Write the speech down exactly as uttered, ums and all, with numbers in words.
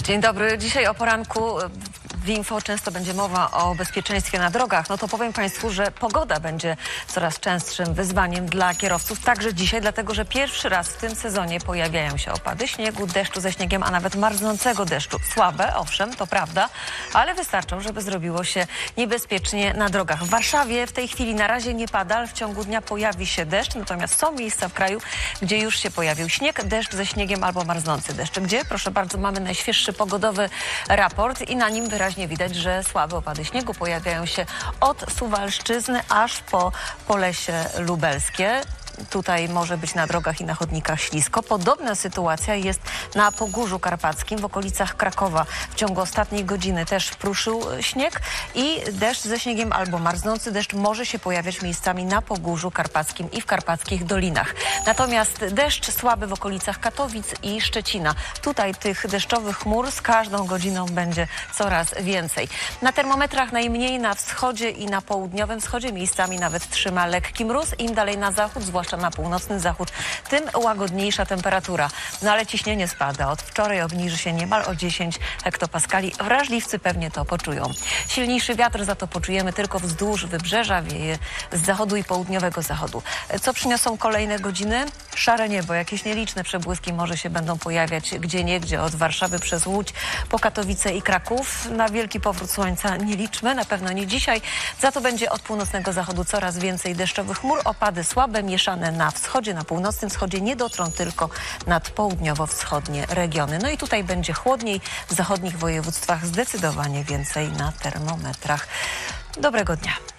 Dzień dobry. Dzisiaj o poranku w Info często będzie mowa o bezpieczeństwie na drogach. No to powiem Państwu, że pogoda będzie coraz częstszym wyzwaniem dla kierowców. Także dzisiaj, dlatego że pierwszy raz w tym sezonie pojawiają się opady śniegu, deszczu ze śniegiem, a nawet marznącego deszczu. Słabe, owszem, to prawda, ale wystarczą, żeby zrobiło się niebezpiecznie na drogach. W Warszawie w tej chwili na razie nie pada, ale w ciągu dnia pojawi się deszcz. Natomiast są miejsca w kraju, gdzie już się pojawił śnieg, deszcz ze śniegiem albo marznący deszcz. Gdzie? Proszę bardzo, mamy najświeższy pogodowy raport i na nim wyraźnie widać, że słabe opady śniegu pojawiają się od Suwalszczyzny aż po Polesie Lubelskie. Tutaj może być na drogach i na chodnikach ślisko. Podobna sytuacja jest na Pogórzu Karpackim, w okolicach Krakowa. W ciągu ostatniej godziny też pruszył śnieg i deszcz ze śniegiem albo marznący deszcz może się pojawiać miejscami na Pogórzu Karpackim i w karpackich dolinach. Natomiast deszcz słaby w okolicach Katowic i Szczecina. Tutaj tych deszczowych chmur z każdą godziną będzie coraz więcej. Na termometrach najmniej na wschodzie i na południowym wschodzie. Miejscami nawet trzyma lekki mróz. Im dalej na zachód, zwłaszcza na północny zachód, tym łagodniejsza temperatura. No ale ciśnienie spada. Od wczoraj obniży się niemal o dziesięć hektopaskali. Wrażliwcy pewnie to poczują. Silniejszy wiatr za to poczujemy tylko wzdłuż wybrzeża, wieje z zachodu i południowego zachodu. Co przyniosą kolejne godziny? Szare niebo, jakieś nieliczne przebłyski może się będą pojawiać gdzieniegdzie od Warszawy przez Łódź po Katowice i Kraków. Na wielki powrót słońca nie liczmy, na pewno nie dzisiaj. Za to będzie od północnego zachodu coraz więcej deszczowych chmur. Opady słabe, mieszane na wschodzie, na północnym wschodzie, nie dotrą tylko nad południowo-wschodnie regiony. No i tutaj będzie chłodniej, w zachodnich województwach zdecydowanie więcej na termometrach. Dobrego dnia.